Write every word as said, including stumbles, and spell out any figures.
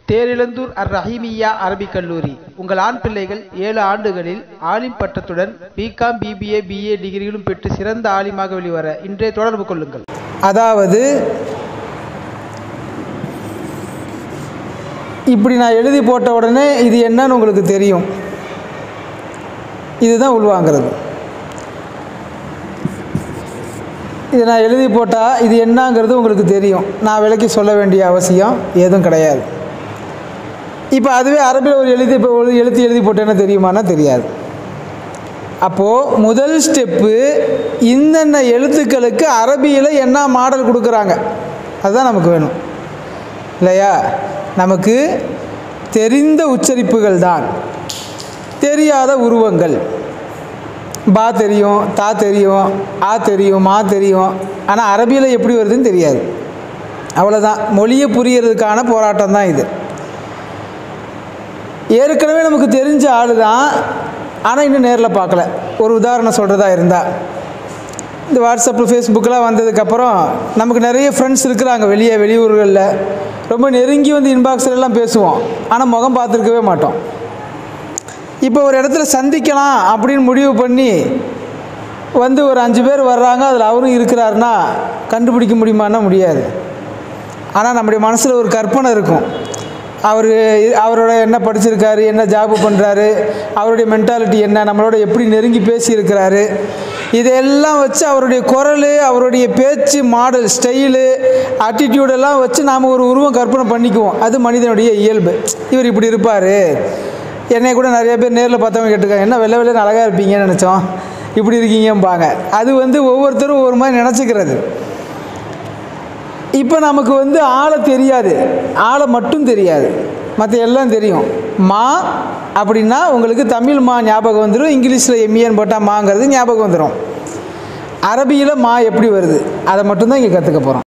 தேரிழந்தூர் அர் ரஹீமிய்யா அரபிக் கல்லூரி. உங்கள் ஆண் பிள்ளைகள் ஏழு ஆண்டுகளில் ஆலிம் பட்டத்துடன் பிகாம், பிபிஏ, பிஏ டிகிரிகளும் பெற்று சிறந்த ஆலிமாக வெளிவர இன்றே தொடர்பு கொள்ளுங்கள். அதாவது இப்படி நான் எழுதி போட்ட உடனே இது என்னன்னு உங்களுக்கு தெரியும். இதுதான் உள்வாங்கிறது. இது நான் எழுதி போட்டால் இது என்னங்கிறது உங்களுக்கு தெரியும். நான் விளக்கி சொல்ல வேண்டிய அவசியம் எதுவும் கிடையாது. இப்போ அதுவே அரபியில் ஒரு எழுதி ஒரு எழுத்து எழுதி போட்டேன்னா தெரியுமானா தெரியாது. அப்போது முதல் ஸ்டெப்பு இந்தென்ன எழுத்துக்களுக்கு அரபியில் என்ன மாடல் கொடுக்குறாங்க அதுதான் நமக்கு வேணும் இல்லையா? நமக்கு தெரிந்த உச்சரிப்புகள் தான், தெரியாத உருவங்கள். பா தெரியும், தா தெரியும், ஆ தெரியும், மா தெரியும். ஆனால் அரபியில் எப்படி வருதுன்னு தெரியாது. அவ்வளோதான். மொழியை புரியறதுக்கான போராட்டம் தான் இது. ஏற்கனவே நமக்கு தெரிஞ்ச ஆள் தான், ஆனால் இன்னும் நேரில் பார்க்கல. ஒரு உதாரணம் சொல்கிறதா இருந்தால், இந்த வாட்ஸ்அப்பு, ஃபேஸ்புக்கெலாம் வந்ததுக்கப்புறம் நமக்கு நிறைய ஃப்ரெண்ட்ஸ் இருக்கிறாங்க வெளியே வெளியூர்களில். ரொம்ப நெருங்கி வந்து இன்பாக்ஸ்லாம் பேசுவோம், ஆனால் முகம் பார்த்துருக்கவே மாட்டோம். இப்போ ஒரு இடத்துல சந்திக்கலாம் அப்படின்னு முடிவு பண்ணி வந்து ஒரு அஞ்சு பேர் வர்றாங்க, அதில் அவரும் இருக்கிறாருன்னா கண்டுபிடிக்க முடியுமான்னா முடியாது. ஆனால் நம்முடைய மனசில் ஒரு கற்பனை இருக்கும். அவர் அவரோட என்ன படிச்சிருக்காரு, என்ன ஜாபு பண்ணுறாரு, அவருடைய மென்டாலிட்டி என்ன, நம்மளோட எப்படி நெருங்கி பேசியிருக்கிறாரு, இதெல்லாம் வச்சு அவருடைய குரல், அவருடைய பேச்சு மாடல், ஸ்டைலு, ஆட்டிடியூடெல்லாம் வச்சு நாம் ஒரு உருவம் கற்பனை பண்ணிக்குவோம். அது மனிதனுடைய இயல்பு. இவர் இப்படி இருப்பார். என்னை கூட நிறைய பேர் நேரில் பார்த்தவங்க கேட்டுருக்காங்க, என்ன வெள்ளை வெள்ளைன்னு அழகாக இருப்பீங்கன்னு நினச்சோம், இப்படி இருக்கீங்கம்பாங்க. அது வந்து ஒவ்வொருத்தரும் ஒவ்வொரு மாதிரி நினச்சிக்கிறது. இப்போ நமக்கு வந்து ஆளை தெரியாது, ஆளை மட்டும் தெரியாது, மற்ற எல்லாம் தெரியும். மா அப்படின்னா உங்களுக்கு தமிழ் மா ஞாபகம் வந்துடும், இங்கிலீஷில் எம்ஏன்னு போட்டால் மாங்கிறது ஞாபகம் வந்துடும். அரபியில் மா எப்படி வருது அதை மட்டும்தான் இங்கே கற்றுக்க போகிறோம்.